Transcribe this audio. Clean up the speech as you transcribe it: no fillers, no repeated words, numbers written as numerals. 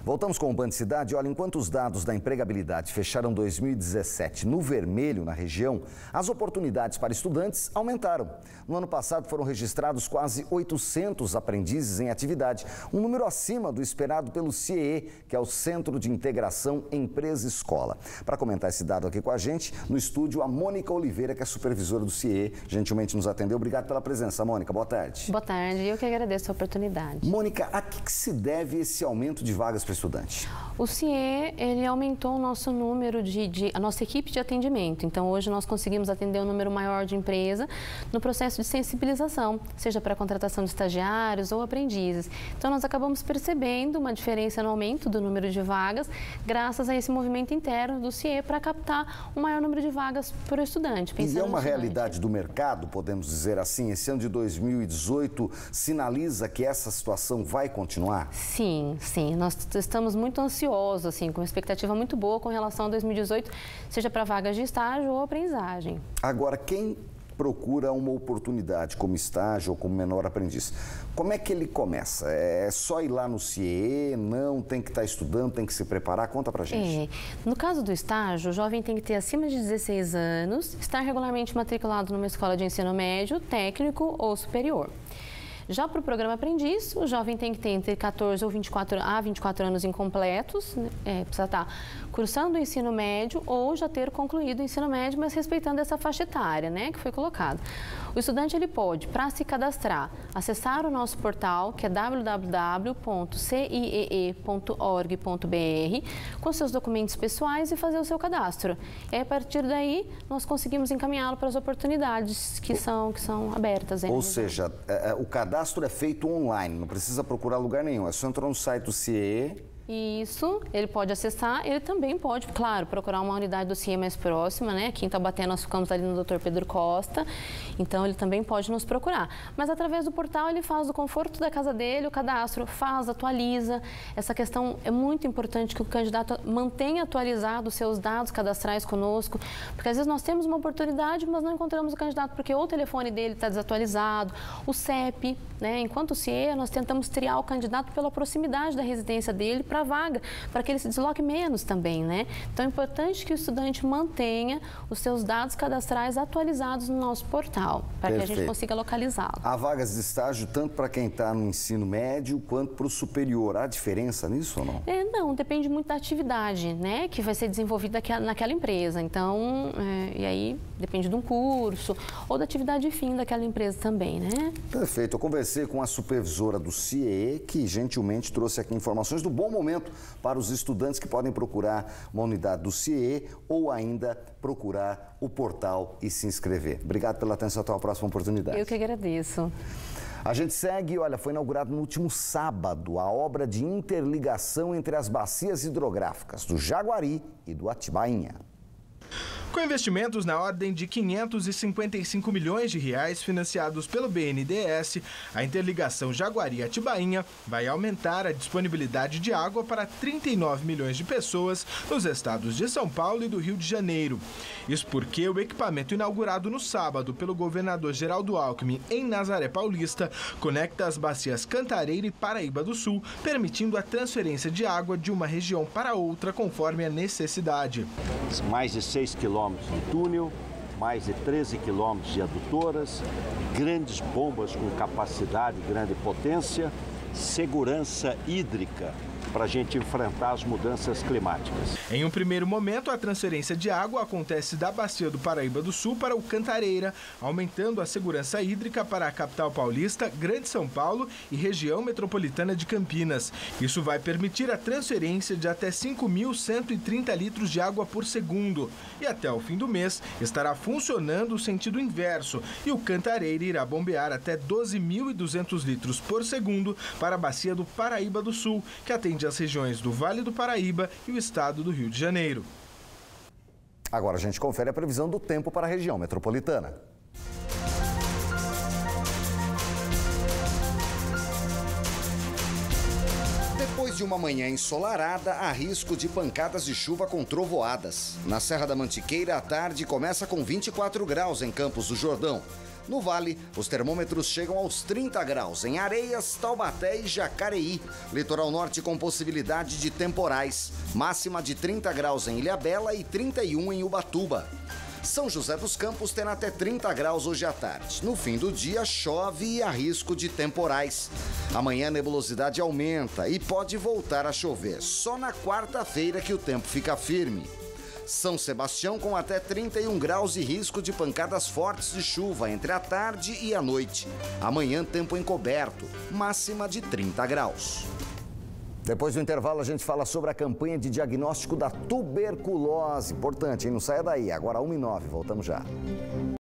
Voltamos com o Band Cidade. Olha, enquanto os dados da empregabilidade fecharam 2017 no vermelho na região, as oportunidades para estudantes aumentaram. No ano passado foram registrados quase 800 aprendizes em atividade, um número acima do esperado pelo CIEE, que é o Centro de Integração Empresa-Escola. Para comentar esse dado aqui com a gente, no estúdio, a Mônica Oliveira, que é supervisora do CIEE, gentilmente nos atendeu. Obrigado pela presença, Mônica. Boa tarde. Boa tarde, eu que agradeço a oportunidade. Mônica, a que se deve esse aumento de vagas para estudante? O CIEE, ele aumentou o nosso número a nossa equipe de atendimento. Então, hoje nós conseguimos atender um número maior de empresa no processo de sensibilização, seja para a contratação de estagiários ou aprendizes. Então, nós acabamos percebendo uma diferença no aumento do número de vagas, graças a esse movimento interno do CIEE para captar um maior número de vagas por estudante. E é uma realidade do mercado, podemos dizer assim? Esse ano de 2018 sinaliza que essa situação vai continuar? Sim, sim. Nós estamos muito ansiosos, assim, com uma expectativa muito boa com relação a 2018, seja para vagas de estágio ou aprendizagem. Agora, quem procura uma oportunidade como estágio ou como menor aprendiz, como é que ele começa? É só ir lá no CIEE? Não, tem que estar estudando, tem que se preparar? Conta pra gente. No caso do estágio, o jovem tem que ter acima de 16 anos, estar regularmente matriculado numa escola de ensino médio, técnico ou superior. Já para o programa aprendiz, o jovem tem que ter entre 14 ou 24 anos incompletos, precisa estar cursando o ensino médio ou já ter concluído o ensino médio, mas respeitando essa faixa etária, que foi colocada. O estudante ele pode, para se cadastrar, acessar o nosso portal, que é www.ciee.org.br, com seus documentos pessoais e fazer o seu cadastro. E aí, a partir daí, nós conseguimos encaminhá-lo para as oportunidades que são abertas. Ou seja, o cadastro é feito online, não precisa procurar lugar nenhum, é só entrar no site do CIEE. Isso, ele pode acessar, ele também pode, claro, procurar uma unidade do CIEE mais próxima, Aqui em Taubaté nós ficamos ali no Dr. Pedro Costa, então ele também pode nos procurar. Mas através do portal ele faz do conforto da casa dele, o cadastro, atualiza. Essa questão é muito importante que o candidato mantenha atualizado os seus dados cadastrais conosco, porque às vezes nós temos uma oportunidade, mas não encontramos o candidato porque ou o telefone dele está desatualizado, o CEP, Enquanto o CIEE, nós tentamos triar o candidato pela proximidade da residência dele para a vaga, para que ele se desloque menos também, Então é importante que o estudante mantenha os seus dados cadastrais atualizados no nosso portal, para que a gente consiga localizá-lo. Há vagas de estágio tanto para quem está no ensino médio quanto para o superior. Há diferença nisso ou não? Não, depende muito da atividade, que vai ser desenvolvida naquela empresa. Então, e aí depende de um curso ou da atividade fim daquela empresa também, Perfeito. Eu conversei com a supervisora do CIEE, que gentilmente trouxe aqui informações do bom momento para os estudantes que podem procurar uma unidade do CIEE ou ainda procurar o portal e se inscrever. Obrigado pela atenção, até a próxima oportunidade. Eu que agradeço. A gente segue, olha, foi inaugurado no último sábado a obra de interligação entre as bacias hidrográficas do Jaguari e do Atibainha. Com investimentos na ordem de 555 milhões de reais financiados pelo BNDES, a interligação Jaguari-Atibainha vai aumentar a disponibilidade de água para 39 milhões de pessoas nos estados de São Paulo e do Rio de Janeiro. Isso porque o equipamento inaugurado no sábado pelo governador Geraldo Alckmin em Nazaré Paulista conecta as bacias Cantareira e Paraíba do Sul, permitindo a transferência de água de uma região para outra conforme a necessidade. Mais de 6 quilômetros de túnel, mais de 13 quilômetros de adutoras, grandes bombas com capacidade, grande potência, segurança hídrica para a gente enfrentar as mudanças climáticas. Em um primeiro momento, a transferência de água acontece da bacia do Paraíba do Sul para o Cantareira, aumentando a segurança hídrica para a capital paulista, Grande São Paulo e região metropolitana de Campinas. Isso vai permitir a transferência de até 5.130 litros de água por segundo. E até o fim do mês estará funcionando o sentido inverso e o Cantareira irá bombear até 12.200 litros por segundo para a bacia do Paraíba do Sul, que atende as regiões do Vale do Paraíba e o estado do Rio de Janeiro. Agora a gente confere a previsão do tempo para a região metropolitana. Depois de uma manhã ensolarada, há risco de pancadas de chuva com trovoadas. Na Serra da Mantiqueira, a tarde começa com 24 graus em Campos do Jordão. No Vale, os termômetros chegam aos 30 graus em Areias, Taubaté e Jacareí. Litoral Norte com possibilidade de temporais. Máxima de 30 graus em Ilhabela e 31 em Ubatuba. São José dos Campos terá até 30 graus hoje à tarde. No fim do dia, chove e há risco de temporais. Amanhã a nebulosidade aumenta e pode voltar a chover. Só na quarta-feira que o tempo fica firme. São Sebastião com até 31 graus e risco de pancadas fortes de chuva entre a tarde e a noite. Amanhã, tempo encoberto, máxima de 30 graus. Depois do intervalo, a gente fala sobre a campanha de diagnóstico da tuberculose. Importante, hein? Não saia daí. Agora 1h09, voltamos já.